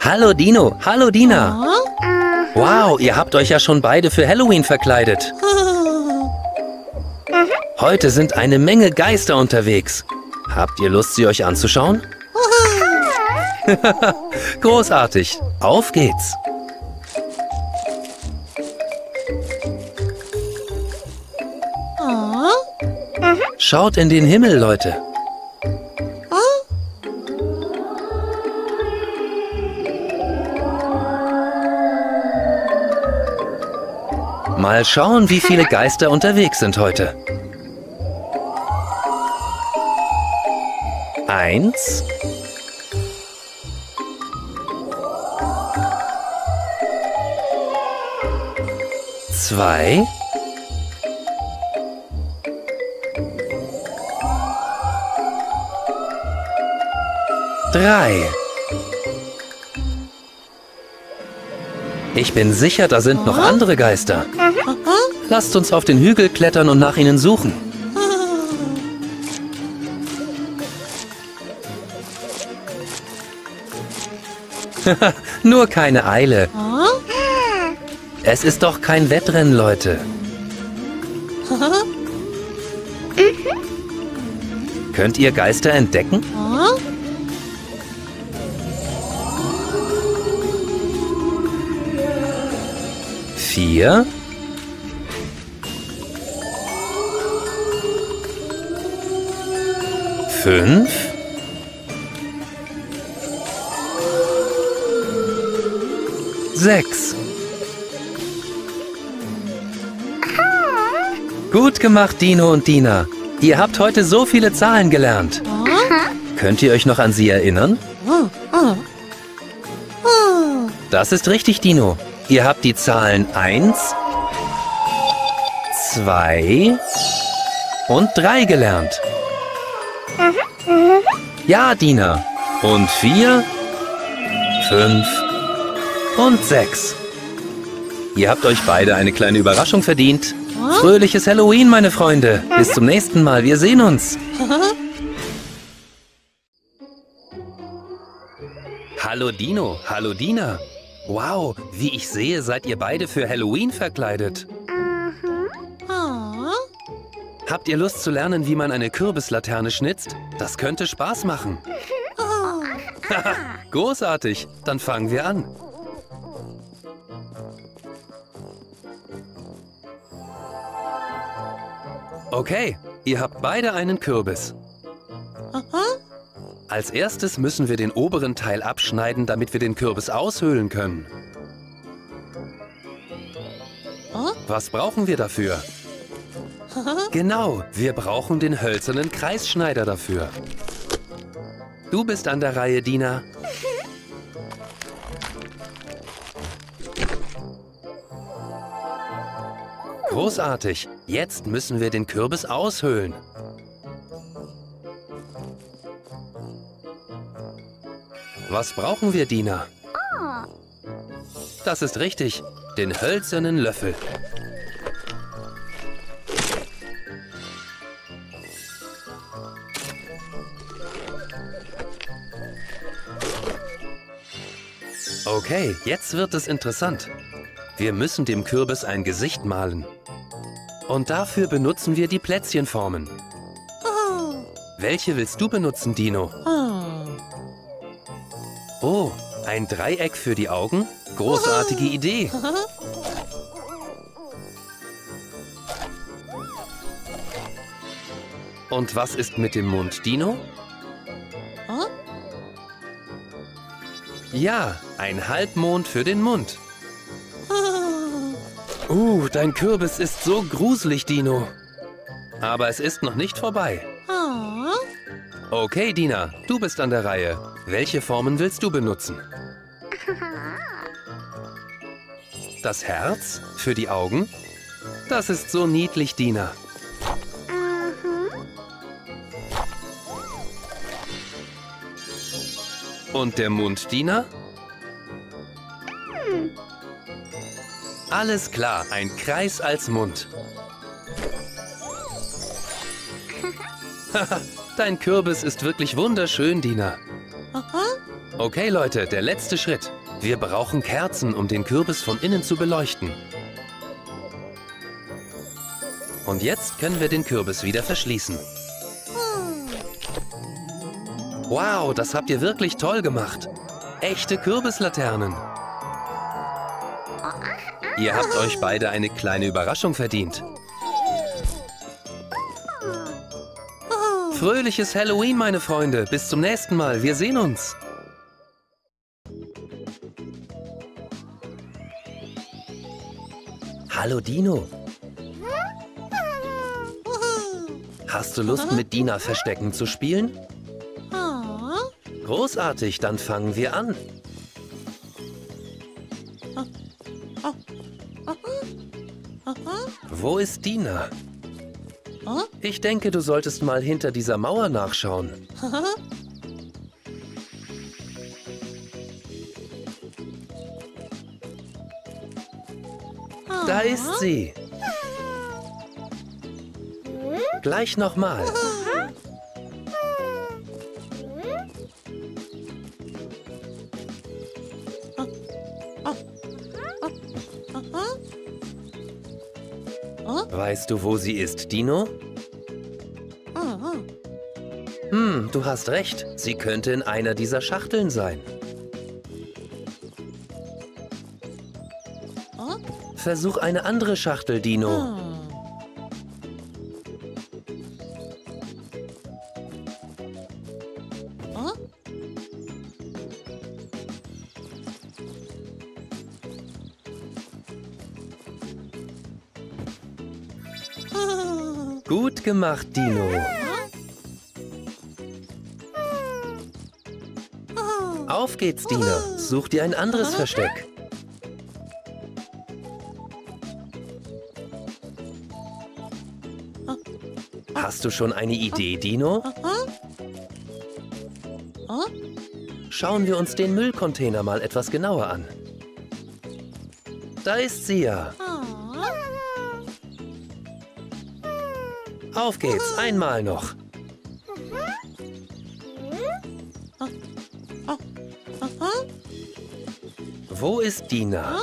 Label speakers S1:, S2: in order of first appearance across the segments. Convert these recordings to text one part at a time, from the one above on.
S1: Hallo Dino, hallo Dina. Wow, ihr habt euch ja schon beide für Halloween verkleidet. Heute sind eine Menge Geister unterwegs. Habt ihr Lust, sie euch anzuschauen? Großartig, auf geht's. Schaut in den Himmel, Leute. Mal schauen, wie viele Geister unterwegs sind heute. 1. 2. 3. Ich bin sicher, da sind noch andere Geister. Lasst uns auf den Hügel klettern und nach ihnen suchen. Nur keine Eile. Es ist doch kein Wettrennen, Leute. Könnt ihr Geister entdecken? 4. 5. 6. Gut gemacht, Dino und Dina. Ihr habt heute so viele Zahlen gelernt. Könnt ihr euch noch an sie erinnern? Das ist richtig, Dino. Ihr habt die Zahlen 1, 2 und 3 gelernt. Ja, Dina. Und 4, 5 und 6. Ihr habt euch beide eine kleine Überraschung verdient. Fröhliches Halloween, meine Freunde. Bis zum nächsten Mal. Wir sehen uns. Hallo Dino, hallo Dina. Wow, wie ich sehe, seid ihr beide für Halloween verkleidet. Habt ihr Lust zu lernen, wie man eine Kürbislaterne schnitzt? Das könnte Spaß machen. Großartig, dann fangen wir an. Okay, ihr habt beide einen Kürbis. Als erstes müssen wir den oberen Teil abschneiden, damit wir den Kürbis aushöhlen können. Was brauchen wir dafür? Genau, wir brauchen den hölzernen Kreisschneider dafür. Du bist an der Reihe, Dina. Großartig, jetzt müssen wir den Kürbis aushöhlen. Was brauchen wir, Dina? Das ist richtig, den hölzernen Löffel. Okay, jetzt wird es interessant. Wir müssen dem Kürbis ein Gesicht malen. Und dafür benutzen wir die Plätzchenformen. Welche willst du benutzen, Dino? Oh, ein Dreieck für die Augen? Großartige Idee. Und was ist mit dem Mund, Dino? Ja, ein Halbmond für den Mund. Dein Kürbis ist so gruselig, Dino. Aber es ist noch nicht vorbei. Okay, Dina, du bist an der Reihe. Welche Formen willst du benutzen? Das Herz für die Augen? Das ist so niedlich, Dina. Und der Mund, Dina? Alles klar, ein Kreis als Mund. Dein Kürbis ist wirklich wunderschön, Dina. Okay, Leute, der letzte Schritt. Wir brauchen Kerzen, um den Kürbis von innen zu beleuchten. Und jetzt können wir den Kürbis wieder verschließen. Wow, das habt ihr wirklich toll gemacht. Echte Kürbislaternen. Ihr habt euch beide eine kleine Überraschung verdient. Fröhliches Halloween, meine Freunde. Bis zum nächsten Mal. Wir sehen uns. Hallo Dino. Hast du Lust, mit Dina Verstecken zu spielen? Großartig, dann fangen wir an. Wo ist Dina? Ich denke, du solltest mal hinter dieser Mauer nachschauen. Da ist sie. Gleich nochmal. Weißt du, wo sie ist, Dino? Du hast recht. Sie könnte in einer dieser Schachteln sein. Versuch eine andere Schachtel, Dino. Gut gemacht, Dino. Auf geht's, Dina. Such dir ein anderes Versteck. Hast du schon eine Idee, Dino? Schauen wir uns den Müllcontainer mal etwas genauer an. Da ist sie ja. Auf geht's, einmal noch. Wo ist Dina?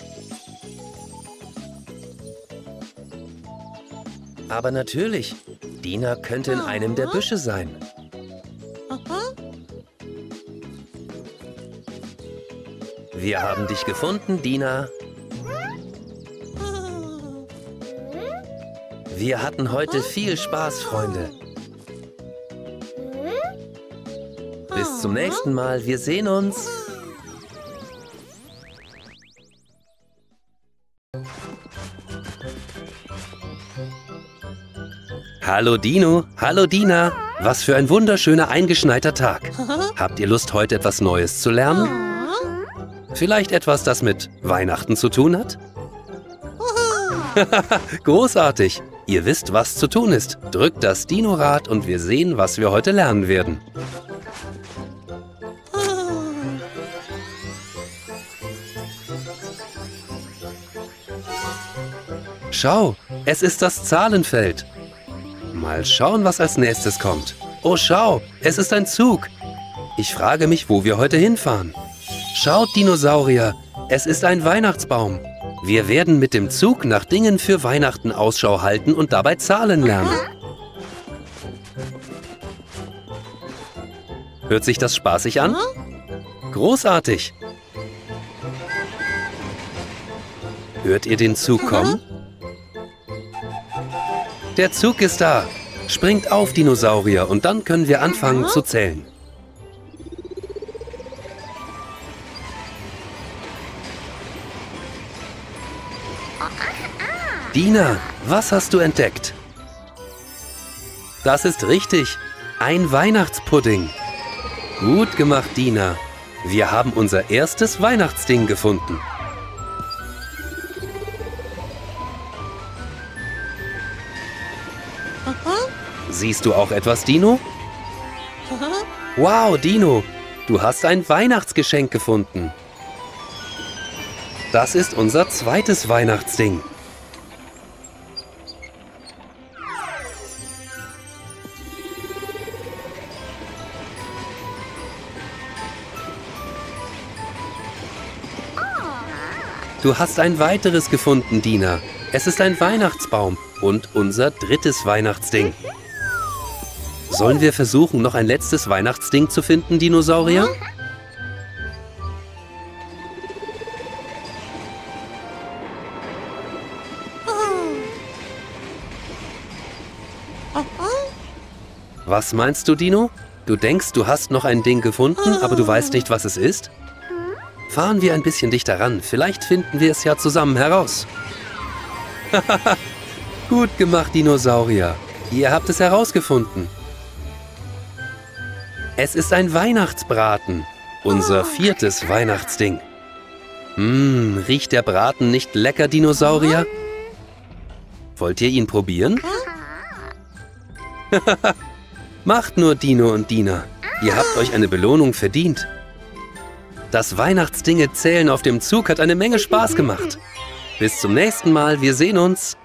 S1: Aber natürlich, Dina könnte in einem der Büsche sein. Wir haben dich gefunden, Dina. Wir hatten heute viel Spaß, Freunde. Bis zum nächsten Mal. Wir sehen uns. Hallo Dino, hallo Dina. Was für ein wunderschöner eingeschneiter Tag. Habt ihr Lust, heute etwas Neues zu lernen? Vielleicht etwas, das mit Weihnachten zu tun hat? Großartig! Ihr wisst, was zu tun ist. Drückt das Dino-Rad und wir sehen, was wir heute lernen werden. Schau, es ist das Zahlenfeld. Mal schauen, was als nächstes kommt. Oh, schau, es ist ein Zug. Ich frage mich, wo wir heute hinfahren. Schaut, Dinosaurier, es ist ein Weihnachtsbaum. Wir werden mit dem Zug nach Dingen für Weihnachten Ausschau halten und dabei Zahlen lernen. Hört sich das spaßig an? Großartig! Hört ihr den Zug kommen? Der Zug ist da. Springt auf, Dinosaurier, und dann können wir anfangen zu zählen. Dina, was hast du entdeckt? Das ist richtig. Ein Weihnachtspudding. Gut gemacht, Dina. Wir haben unser erstes Weihnachtsding gefunden. Siehst du auch etwas, Dino? Wow, Dino, du hast ein Weihnachtsgeschenk gefunden. Das ist unser zweites Weihnachtsding. Du hast ein weiteres gefunden, Dina. Es ist ein Weihnachtsbaum und unser drittes Weihnachtsding. Sollen wir versuchen, noch ein letztes Weihnachtsding zu finden, Dinosaurier? Was meinst du, Dino? Du denkst, du hast noch ein Ding gefunden, aber du weißt nicht, was es ist? Fahren wir ein bisschen dichter ran. Vielleicht finden wir es ja zusammen heraus. Gut gemacht, Dinosaurier. Ihr habt es herausgefunden. Es ist ein Weihnachtsbraten. Unser viertes Weihnachtsding. Riecht der Braten nicht lecker, Dinosaurier? Wollt ihr ihn probieren? Macht nur, Dino und Dina. Ihr habt euch eine Belohnung verdient. Das Weihnachtsdinge zählen auf dem Zug hat eine Menge Spaß gemacht. Bis zum nächsten Mal, wir sehen uns.